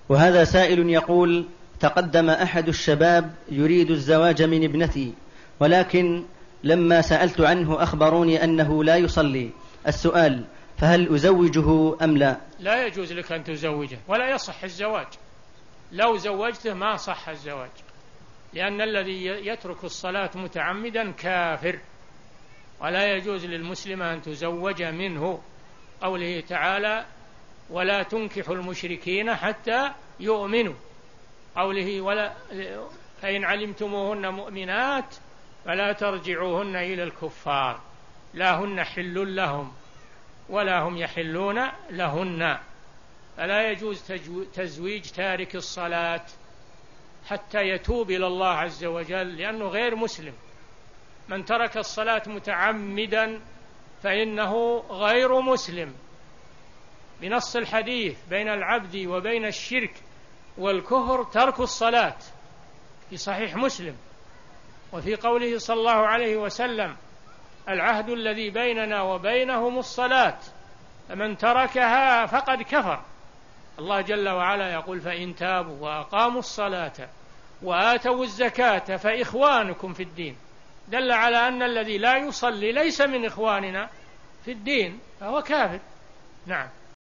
وهذا سائل يقول: تقدم أحد الشباب يريد الزواج من ابنتي، ولكن لما سألت عنه أخبروني أنه لا يصلي. السؤال: فهل أزوجه أم لا؟ لا يجوز لك أن تزوجه، ولا يصح الزواج. لو زوجته ما صح الزواج، لأن الذي يترك الصلاة متعمدا كافر، ولا يجوز للمسلمة أن تزوج منه. قوله تعالى: ولا تنكحوا المشركين حتى يؤمنوا. قوله: فإن علمتموهن مؤمنات فلا ترجعوهن إلى الكفار، لا هن حل لهم ولا هم يحلون لهن. فلا يجوز تزويج تارك الصلاة حتى يتوب إلى الله عز وجل، لأنه غير مسلم. من ترك الصلاة متعمدا فإنه غير مسلم، بنص الحديث: بين العبد وبين الشرك والكفر ترك الصلاة، في صحيح مسلم. وفي قوله صلى الله عليه وسلم: العهد الذي بيننا وبينهم الصلاة، فمن تركها فقد كفر. الله جل وعلا يقول: فإن تابوا وأقاموا الصلاة وآتوا الزكاة فإخوانكم في الدين. دل على أن الذي لا يصلي ليس من إخواننا في الدين، فهو كافر. نعم.